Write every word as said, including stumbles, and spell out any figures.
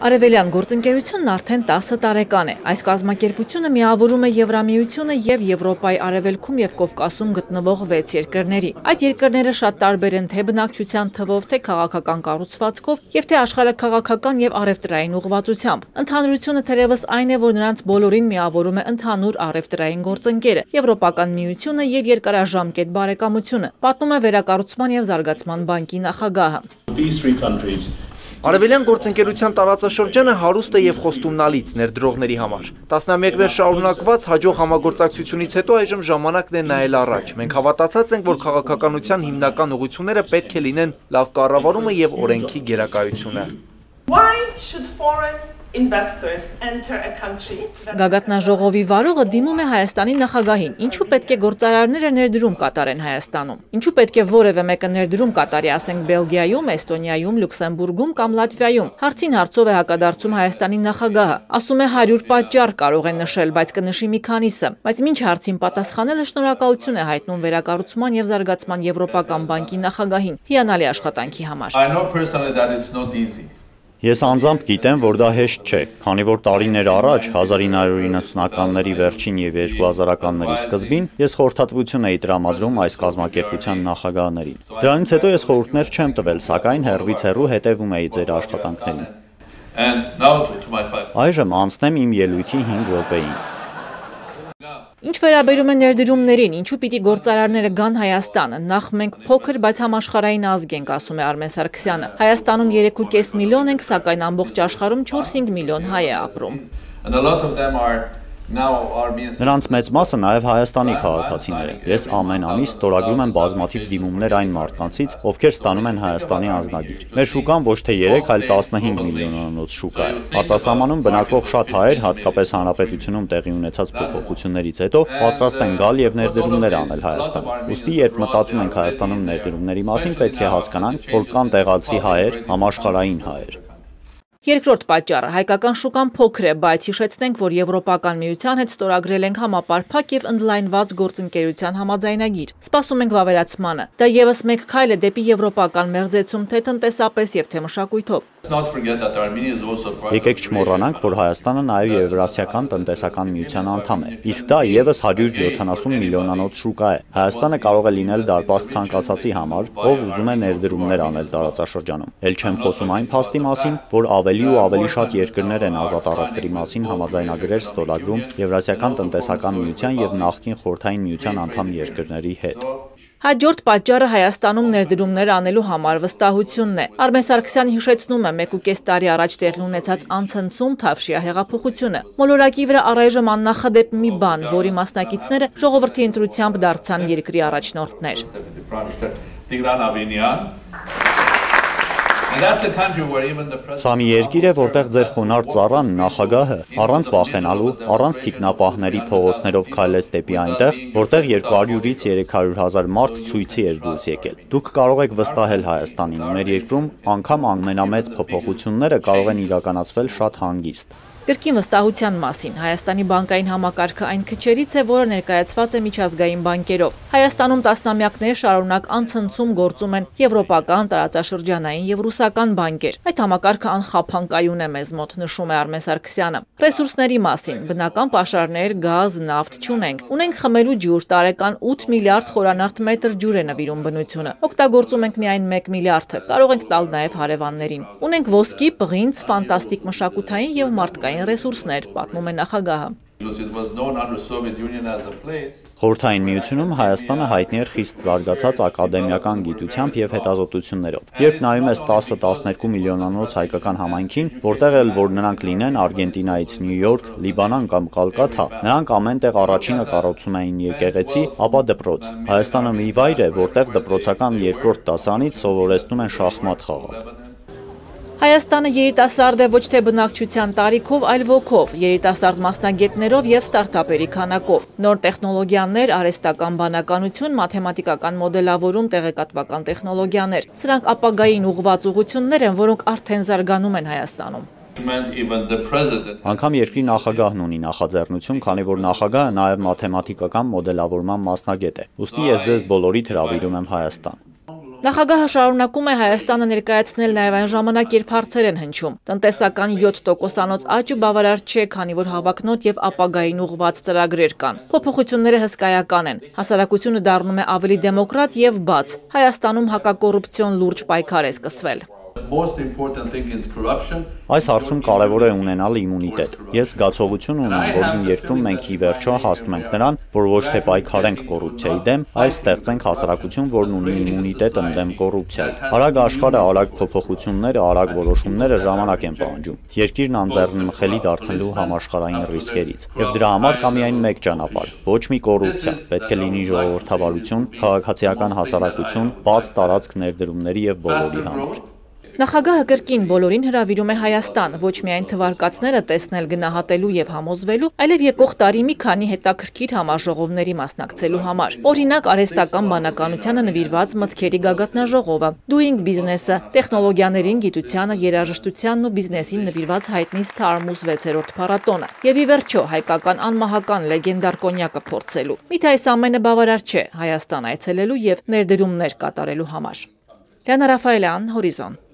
Արևելյան գործընկերությունն արդեն տասը տարեկան է։ Այս կազմակերպությունը միավորում է Եվրամիությունը և Եվրոպայի արևելքում և Կովկասում գտնվող վեց երկրների։ Այդ երկրները շատ տարբեր են թե բնակչության թվով, թե քաղաքական կառուցվածքով և թե աշխարհաքաղաքական և առևտրային ուղղվածությամբ։ Ընդհանրությունը թերևս այն է, որ նրանց բոլորին միավորում է ընդհանուր առևտրային գործընկերը, Եվրոպական միությունը և երկարաժամկետ բարեկամությունը, պատմում է Վերակառուցման և զարգացման բանկի նախագահը։ Արևելյան գործընկերության տարածաշրջանը հարուստ է և խոստումնալից ներդրողների համար։ Տասնամյակներ շարունակված հաջող համագործակցությունից հետո այժմ ժամանակն է նայել առաջ։ Մենք հավատացած ենք, որ քաղաքականության հիմնական ուղղությունները պետք է լինեն լավ կառավարումը և օրենքի գերակայությունը։ Գագաթնաժողովի վարողը դիմում է Հայաստանի նախագահին, ինչու պետք է գործարարները ներդրում կատարեն Հայաստանում, ինչու պետք է որևէ մեկը ներդրում կատարի, ասենք Բելգիայում, Էստոնիայում, Լյուքսեմբուրգում կամ Լատվիայում։ Հարցին հարցով է հակադարձում Հայաստանի նախագահը, ասում է հարյուր պատճառ կարող է նշել, բայց կնշի մի քանիսը, բայց մինչ հարցին պատասխանելը շնորհակալություն է հայտնում Վերակառուցման և զարգացման Եվրոպական բանկի նախագահին հիանալի աշխատանքի համար։ Ես անձամբ գիտեմ, որ դա հեշտ չէ, քանի որ տարիներ առաջ, հազար ինը հարյուր իննսունականների վերջին և երկու հազարականների սկզբին, ես խորհրդատվություն էի տրամադրում այս կազմակերպության նախագահներին։ Դրանից հետո ես խորհուրդներ չեմ տվել, սակայն հեռվից հեռու հետևում էի ձեր աշխատանքներին։ Այժմ անցնեմ իմ ելույթի հինգ րոպեին։ Ինչ վերաբերում է ներդրումներին, ինչու պիտի գործարարները գան Հայաստան, նախ մենք փոքր, բայց համաշխարհային ազգ ենք, ասում է Արմեն Սարգսյանը։ Հայաստանում երեք ու կես միլիոն ենք, սակայն ամբողջ աշխարհում չորս-հինգ միլիոն հայ է ապրում։ Նրանց մեծ մասը նաև Հայաստանի քաղաքացիներ են։ Ես ամեն ամիս ստորագրում եմ բազմաթիվ դիմումներ այն մարդկանցից, ովքեր ստանում են Հայաստանի անձնագիր։ Մեր շուկան ոչ թե երեք, այլ տասնհինգ միլիոնանոց շուկա է։ Արտասահմանում բնակվող շատ հայեր, հատկապես հանրապետությունում տեղի ունեցած փոփոխություններից հետո, պատրաստ են գալ և ներդրումներ անել Հայաստան։ Ուստի երբ մտածում ենք Հայաստանում ներդրումների մասին, պետք է հասկանանք, որ կան տեղացի հայեր, համաշխարհային հայեր։ Երկրորդ պատճառը հայկական շուկան փոքր է, բայց հիշեցնենք, որ Եվրոպական միության հետ ստորագրել ենք համապարփակ և ընդլայնված գործընկերության համաձայնագիր։ Սպասում ենք վավերացմանը։ Դա ևս մեկ քայլ է դեպի եվրոպական մերձեցում թե տնտեսապես և թե մշակույթով։ Եկեք չմոռանանք, որ Հայաստանը նաև Եվրասիական տնտեսական միության անդամ է, իսկ դա ևս հարյուր յոթանասուն միլիոնանոց շուկա է։ Հայաստանը կարող է լինել դարպաս ցանկացածի համար, ով ուզում է ներդրումներ անել տարածաշրջանում։ Էլ չեմ խոսում այն փաստի մասին, որ ավելի ու ավելի շատ երկրներ են ազատ առևտրի մասին համաձայնագրեր ստորագրում Եվրասիական տնտեսական միության և նախկին Խորհրդային միության անդամ երկրների հետ։ Հաջորդ պատճառը Հայաստանում ներդրումներ անելու համար վստահությունն է։ Արմեն Սարգսյանը հիշեցնում է մեկ ու կես տարի առաջ տեղի ունեցած անցնցում Թավշյա հեղափոխությունը։ Մոլորակի վրա առայժմ աննախադեպ մի բան, որի մասնակիցները ժողովրդի ընտրությամբ դարձան երկրի առաջնորդներ։ Սա մի երկիր է, որտեղ ձեր խոնարհ ծառան, նախագահը, առանց վախենալու, առանց թիկնապահների փողոցներով քայլեց դեպի այնտեղ, որտեղ երկու հարյուրից երեք հարյուր հազար մարդ ցույցի էր դուրս եկել։ Դուք կարող եք վստահել Հայաստանին, մեր երկրում անգամ ամենամեծ փոփոխությունները կարող են իրականացվել շատ հանգիստ։ Կրկին վստահության մասին Հայաստանի բանկային համակարգը այն քչերից է, որը ներկայացված է միջազգային բանկերով։ Հայաստանում տասնամյակներ շարունակ անցնցում գործում են եվրոպական, տարածաշրջանային և ռուսական բանկեր։ Այդ համակարգը անխափան կայուն է մեզ մոտ, նշում է Արմեն Սարգսյանը։ Ռեսուրսների մասին բնական պաշարներ, գազ, նավթ չունենք։ Ունենք խմելու ջուր, տարեկան ութ միլիարդ խորանարդ մետր ջուր է նվիրում բնությունը։ Օգտագործում ենք միայն մեկ միլիարդը, կարող ենք տալ նաև հարևաններին։ Ունենք ոսկի, պղինձ, ֆանտաստիկ մշակութային և մարդկային ռեսուրսներ, պատմում է նախագահը։ Խորհրդային միությունում Հայաստանը հայտնի էր խիստ զարգացած ակադեմիական գիտությամբ և հետազոտություններով։ Երբ նայում ես տասը տասներկու միլիոնանոց հայկական համայնքին, որտեղ էլ որ նրանք լինեն Արգենտինայից Նյու Յորք, Լիբանան կամ Կալկաթա, նրանք ամեն տեղ առաջինը կառուցում էին եկեղեցի, ապա դպրոց։ Հայաստանը մի վայր է, որտեղ դպրոցական երկրորդ դասարանից սովորեցնում են շախմատ խաղալ։ Հայաստանը երիտասարդ է ոչ թե բնակչության տարիքով, այլ ոգով, երիտասարդ մասնագետներով և ստարտափերի քանակով։ Նոր տեխնոլոգիաներ, արհեստական բանականություն, մաթեմատիկական մոդելավորում, տեղեկատվական տեխնոլոգիաներ։ Սրանք ապագային ուղղված ուղղություններ են, որոնք արդեն զարգանում են Հայաստանում։ Անգամ երկրի նախագահն ունի նախաձեռնություն, քանի որ նախագահը նաև մաթեմատիկական մոդելավորման մասնագետ է։ Ուստի ես ձեզ բոլորիդ հրավիրում եմ Հայաստան։ Նախագահը շարունակում է Հայաստանը ներկայացնել նաև այն ժամանակ, երբ հարցեր են հնչում։ Տնտեսական յոթ տոկոսանոց աճը բավարար չէ, քանի որ հավակնոտ եւ ապագային ուղղված ծրագրեր կան։ Փոփոխությունները հսկայական են։ Հասարակությունը դառնում է ավելի դեմոկրատ եւ բաց։ Հայաստանում հակակոռուպցիոն լուրջ պայքար է սկսվել։ Այս հարցում կարևոր է ունենալ իմունիտետ։ Ես զգացողություն ունեմ, որ իմ երկրում մենք ի վերջո հասնում ենք նրան, որ ոչ թե պայքարենք կոռուպցիայի դեմ, այլ ստեղծենք հասարակություն, որն ունի իմունիտետ ընդդեմ կոռուպցիայի։ Արագ աշխարհը, արագ փոփոխությունները, արագ որոշումները ժամանակ են պահանջում։ Երկիրն անձեռնմխելի դարձնելու համաշխարհային ռիսկերից։ Եվ դրա համար կա միայն մեկ ճանապարհ՝ ոչ մի կոռուպցիա, պետք է լինի ժողովրդավարություն, քաղաքացիական հասարակություն, բաց տարածք ներդրումների եւ բոլորի համար։ Նախագահը կրկին բոլորին հրավիրում է Հայաստան, ոչ միայն թվարկածները տեսնել, գնահատելու եւ համոզվելու, այլև եկող տարի մի քանի հետաքրքիր համաժողովների մասնակցելու համար։ Օրինակ, արհեստական բանականությանը նվիրված մտքերի գագաթնաժողովը, Doing Business-ը, տեխնոլոգիաներին, գիտությանը, երաժշտությանն ու բիզնեսին նվիրված հայտնի Starmus վեցերորդ փառատոնը։ Եվ ի վերջո հայկական անմահական լեգենդար կոնյակը փորձելու։ Միթե այս ամենը բավարար չէ Հայաստան այցելելու եւ ներդրումներ կատարելու համար։ Լիանա Ռաֆայելյան, Հորիզոն։